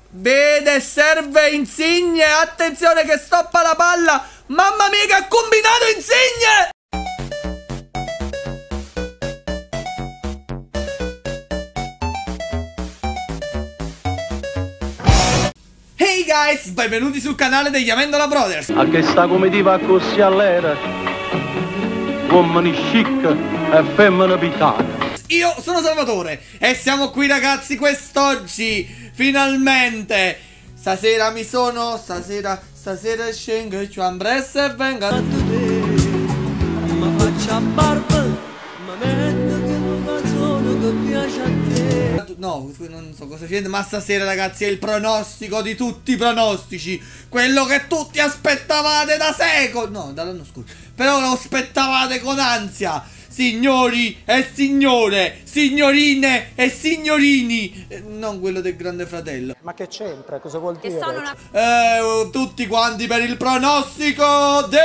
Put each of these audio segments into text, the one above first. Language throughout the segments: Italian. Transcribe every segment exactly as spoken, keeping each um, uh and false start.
Vede, serve Insigne. Attenzione che stoppa la palla. Mamma mia che ha combinato Insigne. Hey guys, benvenuti sul canale degli Amendola Brothers. A che sta comitiva così all'era, uomini chic e femmine pitane. Io sono Salvatore e siamo qui ragazzi quest'oggi, finalmente. Stasera mi sono, stasera, stasera scengo e ci ambresse e venga. Ma faccia barba, ma metto che una canzone che piace a te. No, non so cosa c'è, ma stasera ragazzi è il pronostico di tutti i pronostici. Quello che tutti aspettavate da secoli. No, dall'anno scorso. Però lo aspettavate con ansia. Signori e signore, signorine e signorini, eh, non quello del Grande Fratello. Ma che c'entra? Cosa vuol dire? Una... Eh, tutti quanti per il pronostico del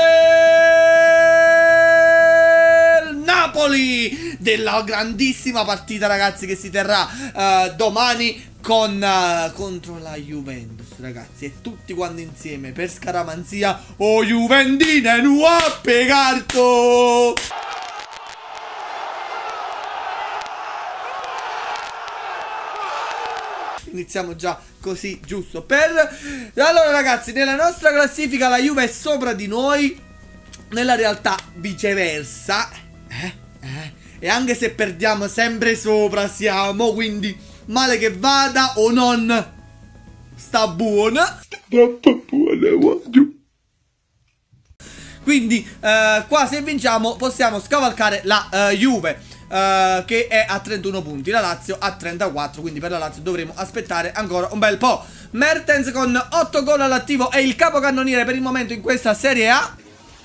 Napoli, della grandissima partita ragazzi che si terrà eh, domani con, uh, contro la Juventus ragazzi, e tutti quanti insieme per scaramanzia o Juventine nu a pegarto. Iniziamo già così, giusto per... Allora ragazzi, nella nostra classifica la Juve è sopra di noi. Nella realtà viceversa, eh, eh. E anche se perdiamo sempre sopra siamo. Quindi male che vada o non, sta buona. Sta buona, guarda. Quindi eh, qua se vinciamo possiamo scavalcare la eh, Juve, Uh, che è a trentuno punti, la Lazio a trentaquattro, quindi per la Lazio dovremo aspettare ancora un bel po'. Mertens con otto gol all'attivo è il capocannoniere per il momento in questa Serie A.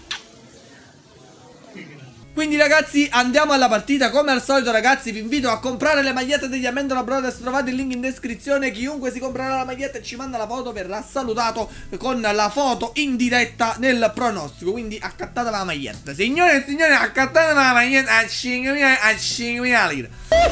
Quindi ragazzi andiamo alla partita. Come al solito ragazzi vi invito a comprare le magliette degli Amendola Brothers. Trovate il link in descrizione. Chiunque si comprerà la maglietta e ci manda la foto verrà salutato con la foto in diretta nel pronostico. Quindi accattate la maglietta. Signore e signori, accattate la maglietta a cinquemila lire.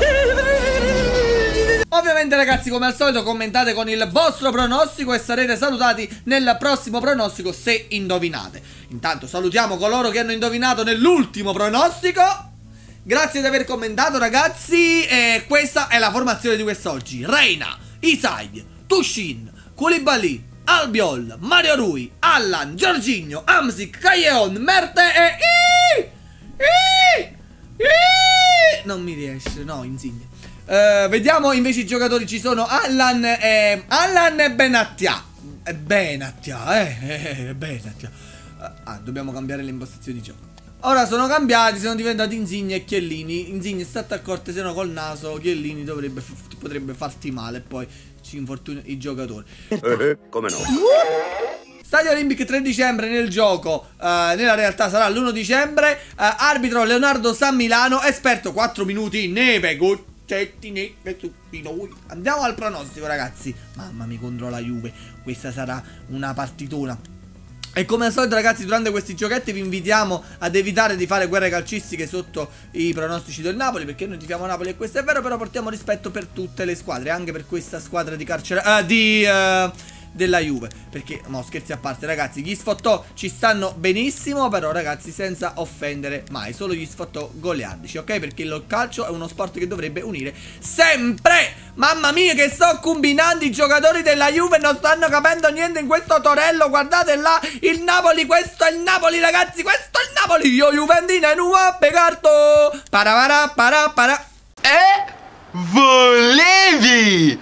Ovviamente ragazzi come al solito commentate con il vostro pronostico e sarete salutati nel prossimo pronostico se indovinate. Intanto salutiamo coloro che hanno indovinato nell'ultimo pronostico. Grazie di aver commentato ragazzi. E questa è la formazione di quest'oggi: Reina, Isaid, Tushin, Koulibaly, Albiol, Mario Rui, Allan, Jorginho, Hamsik, Callejon, Merte e... I... I... I... Non mi riesce, no, Insigne. Uh, vediamo invece i giocatori. Ci sono Allan e Allan e Benatia. E Benatia, eh, eh, Benatia. Uh, ah, dobbiamo cambiare le impostazioni di gioco. Ora sono cambiati, sono diventati Insigne e Chiellini. Insigne state accorte, se no col naso Chiellini dovrebbe, potrebbe farti male. E poi ci infortuna i giocatori. Eh, come no? Stadio Olimpic tre dicembre nel gioco, uh, nella realtà sarà l'primo dicembre. uh, Arbitro Leonardo San Milano. Esperto quattro minuti in neve. Goccetti neve su di noi. Andiamo al pronostico ragazzi. Mamma mia, contro la Juve questa sarà una partitona. E come al solito ragazzi durante questi giochetti vi invitiamo ad evitare di fare guerre calcistiche sotto i pronostici del Napoli, perché noi tifiamo Napoli e questo è vero, però portiamo rispetto per tutte le squadre, anche per questa squadra di carcere... Uh, di... Uh, della Juve, perché, mo scherzi a parte ragazzi, gli sfottò ci stanno benissimo, però ragazzi senza offendere mai, solo gli sfottò goliardici, ok? Perché il calcio è uno sport che dovrebbe unire sempre. Mamma mia che sto combinando, i giocatori della Juve non stanno capendo niente in questo torello. Guardate là il Napoli, questo è il Napoli ragazzi, questo è il Napoli. Io Juventina in una pegarto. Para para para para. Eh? Volevi?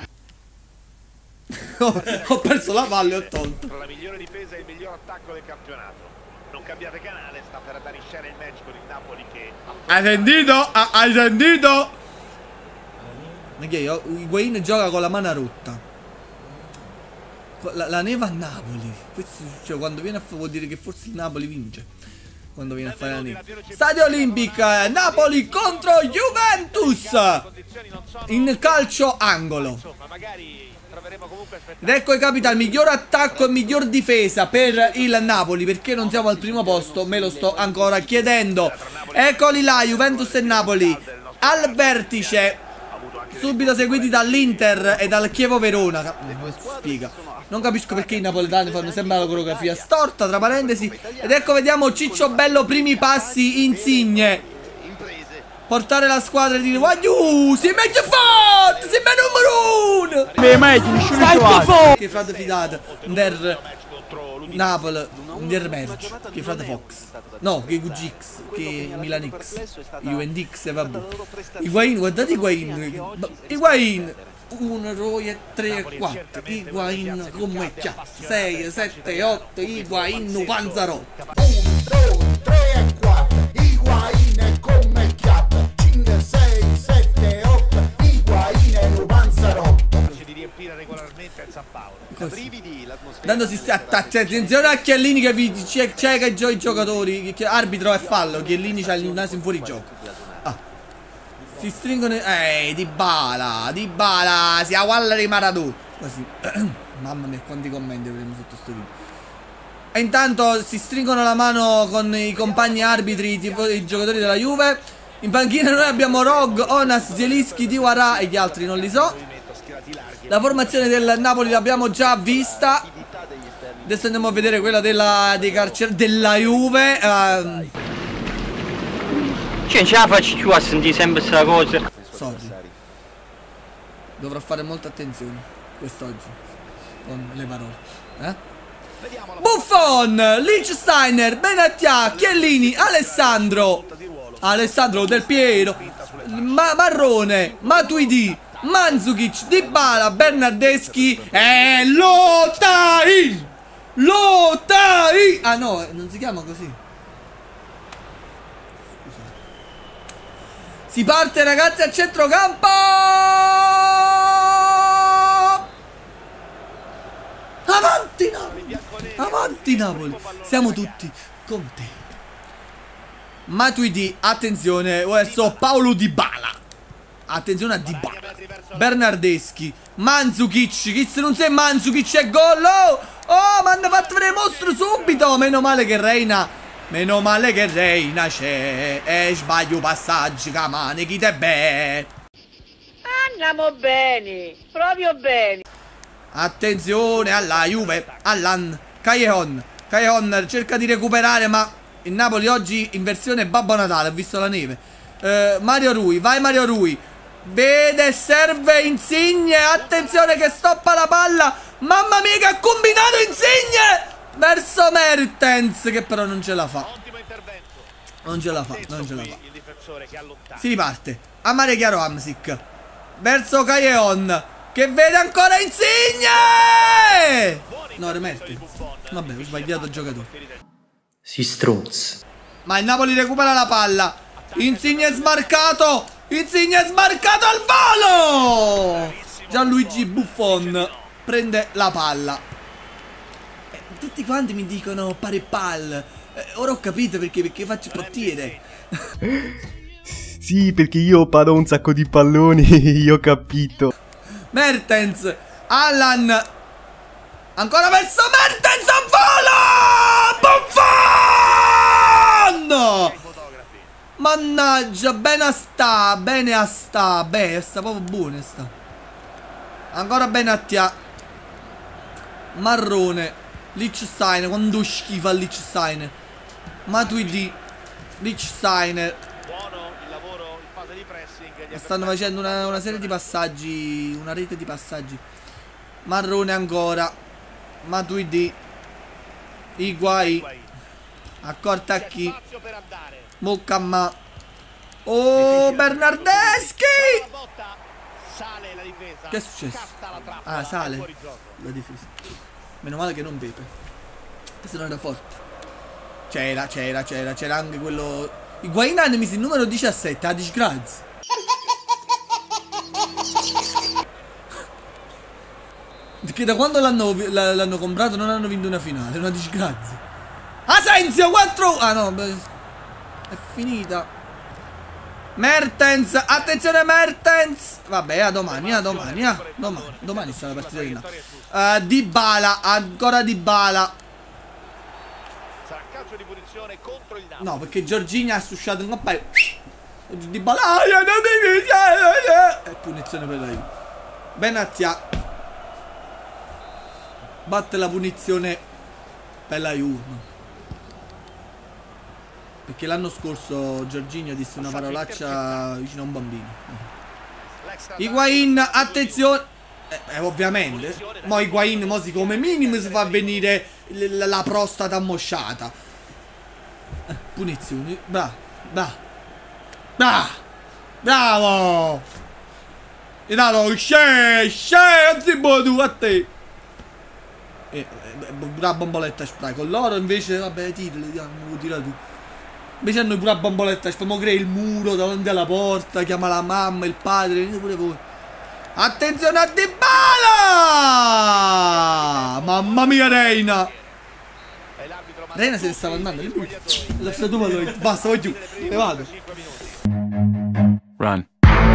Ho perso la palla e ho tolto. La migliore difesa e il miglior attacco del campionato. Non cambiate canale, sta per andare in scena il match con il Napoli che... Hai sentito? Ah, hai sentito? Ma che io? Higuain gioca con la mano rotta. La, la neve a Napoli. Questo, cioè, quando viene a fare vuol dire che forse il Napoli vince. Quando viene a fare la neve. Stadio Olimpic, Napoli contro Juventus in calcio angolo. Ed ecco che capita il miglior attacco e miglior difesa per il Napoli. Perché non siamo al primo posto? Me lo sto ancora chiedendo. Eccoli là, Juventus e Napoli al vertice. subito seguiti dall'Inter e dal Chievo Verona. Non si spiega. Non capisco perché i napoletani fanno sempre la coreografia storta, tra parentesi. Ed ecco, vediamo Ciccio Bello, primi passi, Insigne. Portare la squadra e dire Guagliù, si mette forte, si mette numero uno. Beh, meglio, Stai che frate fidato, der Napoli, der merge, che frate Fox. No, che Q G X, che Milan X, Juventus X e vabbè. Higuain, guardate Higuain, Higuain. uno, due, tre, quattro, Higuain come chiatto, sei, sette, otto, Higuain panzarotto. uno, due, tre, quattro, Higuain come chiatto, cinque, sei, sette, otto, Higuain panzarotto. Di riempire regolarmente il San Paolo. Dando si sta attenzione a Chiellini che vi cieca i giocatori. Arbitro è fallo. Chiellini c'ha il naso in fuori gioco. Ah. Si stringono. Eh, Dybala, Dybala, si agualla di Maradona. Così. Mamma mia, quanti commenti avremo sotto sto video. E intanto si stringono la mano con i compagni arbitri, tipo i giocatori della Juve. In panchina noi abbiamo Rog, Onas, Zielinski, Diawara e gli altri non li so. La formazione del Napoli l'abbiamo già vista. Adesso andiamo a vedere quella della, dei carcer della Juve. uh, Cioè, ce la faccio più a sentire sempre questa cosa. Sorry. Dovrò fare molta attenzione quest'oggi con le parole. Eh? Buffon, Lichtsteiner, Benatia, Chiellini, Alessandro Alessandro Del Piero, Ma Marrone, Matuidi, Mandzukic, Dybala, Bernardeschi e Lotai! Lotai! Ah no, non si chiama così. Scusa. Si parte ragazzi a centrocampo! Avanti Napoli! Avanti Napoli! Siamo tutti con te. Matuidi, attenzione, verso Paolo Dybala. Attenzione a Dybala. Bernardeschi, Mandzukic, chi se non sei Mandzukic è gol. Oh, oh, mi hanno fatto vedere mostro subito. Meno male che Reina, meno male che Reina c'è. E sbaglio passaggi, camane, chi te beh. Andiamo bene, proprio bene. Attenzione alla Juve, Allan, Callejon. Callejon cerca di recuperare, ma il Napoli oggi in versione Babbo Natale, ho visto la neve. uh, Mario Rui, vai Mario Rui. Vede, serve Insigne. Attenzione che stoppa la palla. Mamma mia che ha combinato Insigne verso Mertens, che però non ce la fa. Non ce la fa, non ce la fa. Si riparte. Amare chiaro Hamsik verso Callejon, che vede ancora Insigne. No, era Mertens. Vabbè, ho sbagliato il giocatore. Si strozza. Ma il Napoli recupera la palla. Insigne è smarcato. Insigne è smarcato al volo. Gianluigi Buffon prende la palla. eh, Tutti quanti mi dicono pare pal. eh, Ora ho capito perché, perché faccio il portiere. Sì, perché io paro un sacco di palloni. Io ho capito. Mertens, Allan, ancora verso Mertens al volo. Buffon! Mannaggia, bene a sta, bene a sta, beh, sta proprio buona sta. Ancora Benatia, Marrone, Lichtsteiner, quando schifa Lichtsteiner, Matuidi, Lichtsteiner. Stanno facendo una, una serie di passaggi, una rete di passaggi. Marrone ancora, Matuidi, Higuain, accorta a chi? Mucamma. Oh, Bernardeschi! Che è successo? Ah, sale la difesa. Meno male che non Pepe, se no era forte. C'era, c'era, c'era, c'era anche quello. Higuain ha messo il numero diciassette, a disgrazia. Perché da quando l'hanno comprato non hanno vinto una finale, una disgrazia. Asensio quattro. Ah no, beh, è finita. Mertens, attenzione Mertens. Vabbè, a domani, a domani, a domani. Domani sta la partita di Napoli. uh, Dybala, ancora Dybala. No, perché Jorginho ha susciato un coppa. Di Bala. E punizione per la Juve. Benatia batte la punizione per la Juve. Perché l'anno scorso Jorginho disse una parolaccia vicino a un bambino. Higuain, attenzione. Eh, eh, ovviamente. Mo Higuain, mo si come minimo si fa venire la, la prostata ammosciata. Eh, punizioni. Bravo. Bravo. Bravo. Bravo. E dato scè, scè, zibbo tu a te. E eh, la bomboletta spray. Con loro invece, vabbè, tirali, diamo, tira tu. Invece a noi pure la bomboletta, stiamo crea il muro davanti alla porta, chiama la mamma, il padre, venite pure voi. Attenzione a Dybala! Mamma mia Reina! Reina se ne stava andando, lascia tu vado, basta, vai giù, ne vado. Run.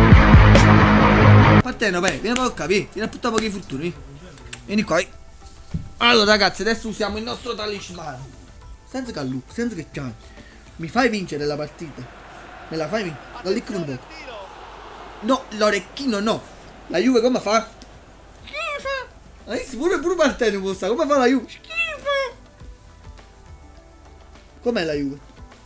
Parteno, beh, vieni a vieni, vieni a puttare pochi fortuni. Vieni qua. Allora ragazzi, adesso usiamo il nostro talismano. Senza callu, senza che chiami. Mi fai vincere la partita? Me la fai vincere? Da lì con un po'. No, l'orecchino no. La Juve come fa? Schifo. Adesso pure pure Parteno può stare. Come fa la Juve? Schifo. Com'è la Juve?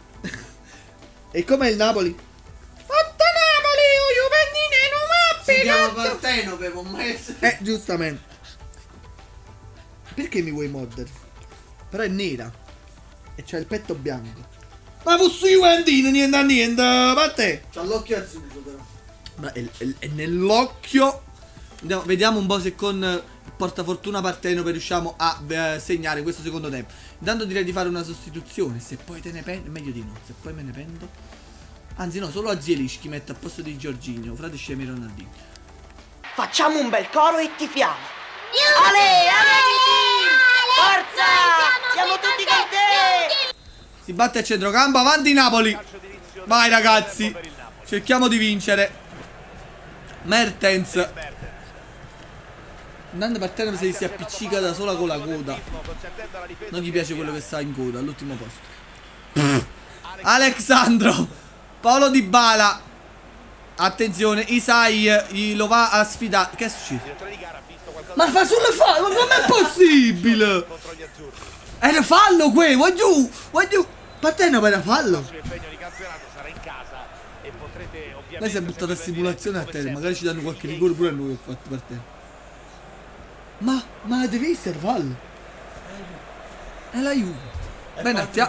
E com'è il Napoli? Fatta Napoli, o Juventine non va. Si chiama Parteno per un mese. Eh, giustamente. Perché mi vuoi mordere? Però è nera. E c'ha il petto bianco. Ma fosse Juventino, niente a niente, ma te? C'ha l'occhio azzurro però. Ma è, è, è nell'occhio. Vediamo un po' se con il portafortuna Parteno riusciamo a eh, segnare questo secondo tempo. Intanto direi di fare una sostituzione. Se poi te ne pento, meglio di no. Se poi me ne pento. Anzi no, solo a Zielinski mette a posto di Jorginho, frate scemi Ronaldinho. Facciamo un bel coro e tifiamo. Ale, ale, forza! Siamo tutti con te! Si batte a centrocampo, avanti Napoli. Vai ragazzi, cerchiamo di vincere. Mertens. Intanto Parteno si si appiccica da sola con la coda. Non gli piace quello che sta in coda, all'ultimo posto. Alexandro. Paolo Dybala. Attenzione, Isai lo va a sfidare. Che è successo? Ma fa solo fallo, ma com'è possibile? Era fallo qui, vai giù, vai giù. Parteno era fallo. Lei si è buttato a simulazione a te, magari ci danno qualche rigore pure a noi, ho fatto Parteno. Ma, ma devi essere fallo. È la Juve. Bene, attia.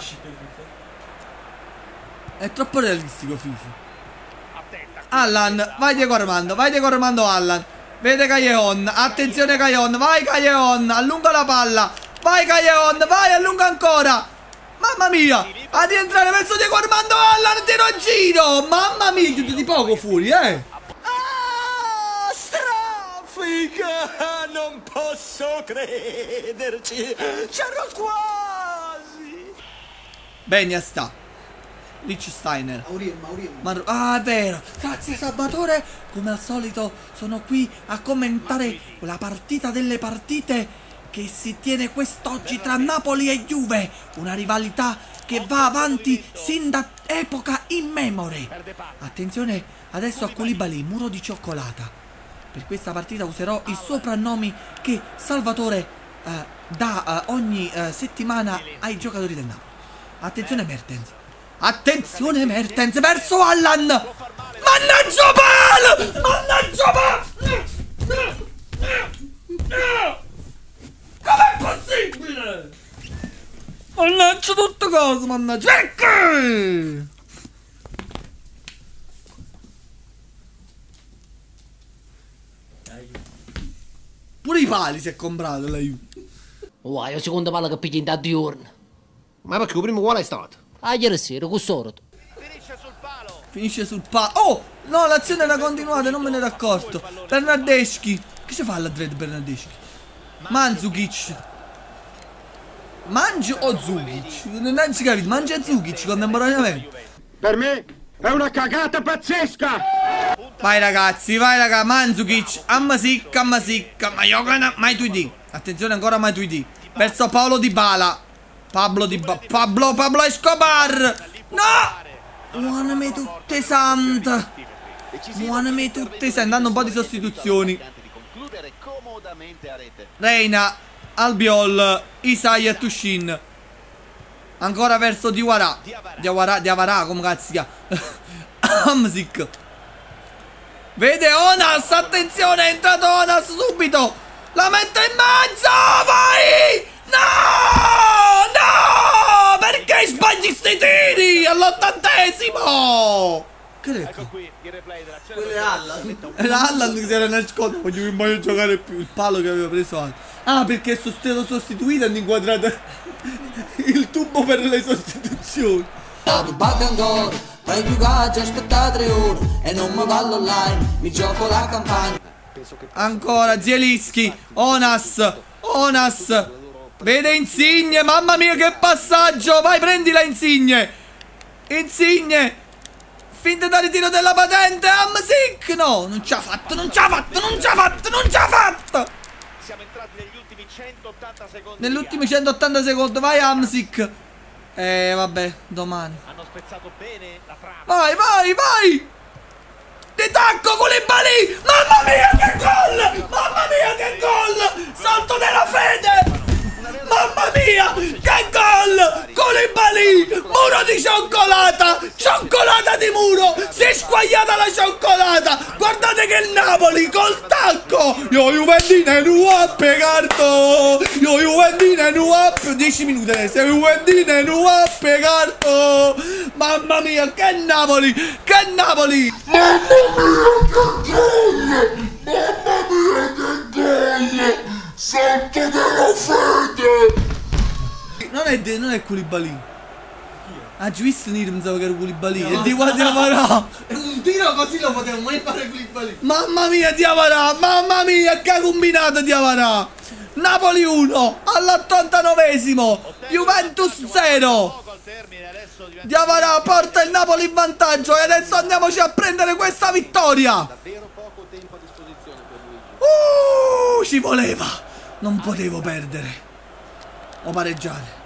È troppo realistico FIFA. Allan, vai Diego Armando, vai Diego Armando Allan. Vede Callejon, attenzione Callejon, vai Callejon, allunga la palla. Vai Callejon, vai, allunga ancora. Mamma mia, a rientrare verso Diego Armando Allan, tiro a giro. Mamma mia, chiude di poco fuori, eh. Ah, straffica, non posso crederci. C'ero quasi. Bene, sta. Liechtensteiner. Mar ah, è vero. Grazie Salvatore. Come al solito sono qui a commentare la partita delle partite che si tiene quest'oggi tra Napoli e Juve. Una rivalità che va avanti sin da epoca immemore. Attenzione adesso a Koulibaly, muro di cioccolata. Per questa partita userò i soprannomi che Salvatore eh, dà eh, ogni eh, settimana ai giocatori del Napoli. Attenzione Mertens. Attenzione Mertens verso Allan. Mannaggia pal! Mannaggia pal! Com'è possibile? Mannaggia tutto cosa, mannaggia. Perché? Pure i pali si è comprato la Juve. Wow, è la seconda palla che piglia in da giorni. Ma perché il primo qual è stato? Ah, ieri sera, con sordo. Finisce sul palo. Finisce sul palo. Oh! No, l'azione era continuata, non me ne ero accorto. Bernardeschi. Che ci fa la dread Bernardeschi? Mandzukic. Mangi o Zukic? Non si capito, mangia Zukic contemporaneamente. Per me è una cagata pazzesca! Vai ragazzi, vai raga, Mandzukic. Ammasicca, ammasicca. Ma Jogana, mai tu di. Attenzione ancora mai tu di. Verso Paolo Dybala. Pablo Dybala. Pablo, Pablo Escobar. No! Buoname tutte sante. Buoname tutte sante. Danno un po' di sostituzioni. Reina, Albiol, Isai e Tushin. Ancora verso Diawara. Diawara, Diawara, come cazzo si chiama? Hamsik. Vede Onas, attenzione, è entrato Onas subito. La mette in mezzo, vai! No! No! Perché sbagli sti tiri all'ottantesimo? Che ecco qui il replay della quello è Allan. È l'Allan che si era nascosto. Voglio, non voglio giocare più. Il palo che aveva preso Allan. Ah, perché è stato sostituito e hanno inquadrato il tubo per le sostituzioni. Poi più gaggio, aspetta tre ore e non mi vallo online, mi gioco la campagna. Ancora Zielinski, Onas, Onas. Vede Insigne, mamma mia che passaggio. Vai, prendila Insigne. Insigne. Finta da ritiro della patente, Hamsik. No, non ci ha fatto, non ci ha fatto, non ci ha fatto, non ci ha fatto. Siamo entrati negli ultimi centottanta secondi. Negli ultimi centottanta secondi, vai Hamsik. Eh, vabbè, domani. Hanno spezzato bene la trama. Vai, vai, vai. Di tacco Koulibaly. Mamma mia che gol. Mamma mia che gol. Salto della fede. Mamma mia che gol. Koulibaly. Muro di cioccolata. Cioccolata di muro. Si è squagliata la cioccolata. Guardate che il Napoli col tacco. Io Juventine nu a pegarto. Io Juventine nu a dieci minuti adesso. Io Juventine nu a pegarto. Mamma mia che Napoli. Che Napoli. Mamma mia che gol! Mamma mia che gol! Salto della fede! Non è, non è Koulibaly. Ah, già visto Nir, pensavo che era Koulibaly. No, e di qua Diawara. Un tiro così lo potevo mai fare Koulibaly. Mamma mia Diawara, mamma mia che ha combinato Diawara. Napoli uno all'ottantanovesimo. Juventus zero. Diawara porta il Napoli in vantaggio e adesso andiamoci a prendere questa vittoria. Uh, ci voleva. Non potevo perdere o pareggiare.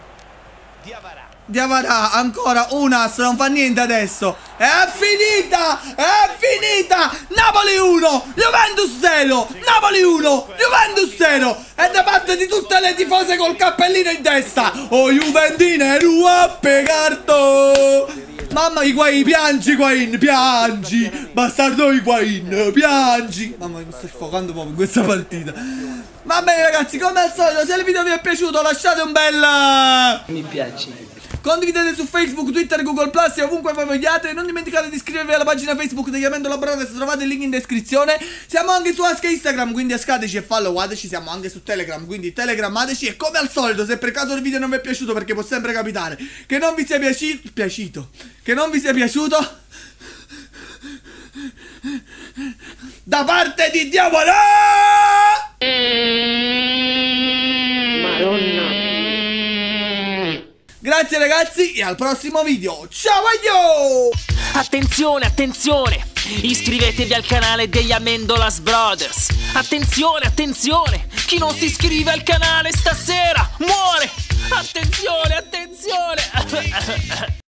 Diawara ancora Unas, non fa niente adesso. È finita, è finita. Napoli uno, Juventus zero. Napoli uno, Juventus zero. E da parte di tutte le tifose col cappellino in testa. Oh Juventine nu a pegarto. Mamma Higuain, piangi Higuain, piangi. Bastardo Higuain, piangi. Mamma mi sto sfocando proprio in questa partita. Va bene ragazzi, come al solito, se il video vi è piaciuto lasciate un bel mi piace. Condividete su Facebook, Twitter, Google Plus e ovunque voi vogliate. Non dimenticate di iscrivervi alla pagina Facebook degli Amendola Brothers, trovate il link in descrizione. Siamo anche su Ask e Instagram, quindi ascateci e followateci. Siamo anche su Telegram, quindi telegrammateci. E come al solito, se per caso il video non vi è piaciuto, perché può sempre capitare che non vi sia piaci piaciuto Che non vi sia piaciuto da parte di Diawara. Madonna. Grazie ragazzi e al prossimo video. Ciao a io! Attenzione, attenzione! Iscrivetevi al canale degli Amendolas Brothers. Attenzione, attenzione! Chi non si iscrive al canale stasera muore! Attenzione, attenzione!